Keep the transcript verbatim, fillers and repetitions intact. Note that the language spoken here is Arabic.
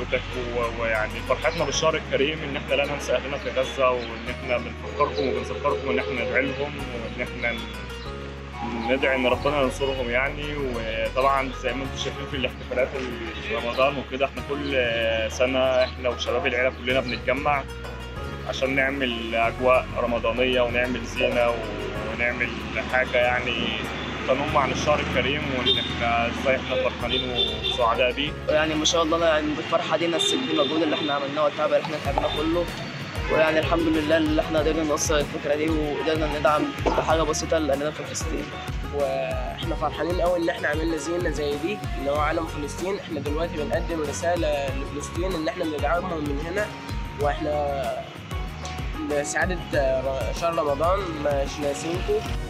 حضرتك، ويعني فرحتنا بالشهر الكريم ان احنا لا ننسى اهلنا في غزه، وان احنا بنفكركم وبنذكركم ان احنا ندعي لهم، وان احنا ندعي ان ربنا ينصرهم يعني. وطبعا زي ما انتم شايفين في الاحتفالات رمضان وكده، احنا كل سنه احنا وشباب العيله كلنا بنتجمع عشان نعمل اجواء رمضانيه ونعمل زينه ونعمل حاجه يعني تنم عن الشهر الكريم، وان احنا ازاي احنا فرحانين وسعداء بيه. يعني ما شاء الله يعني الفرحه دي نسيت المجهود اللي احنا عملناه والتعب اللي احنا تعبناه كله، ويعني الحمد لله اللي احنا قدرنا نوصل الفكره دي وقدرنا ندعم بحاجه بسيطه لاننا في فلسطين. واحنا فرحانين قوي ان احنا عملنا زينه زي دي اللي هو علم فلسطين. احنا دلوقتي بنقدم رساله لفلسطين ان احنا بندعمهم من هنا، واحنا لسعاده شهر رمضان مش ناسينكم.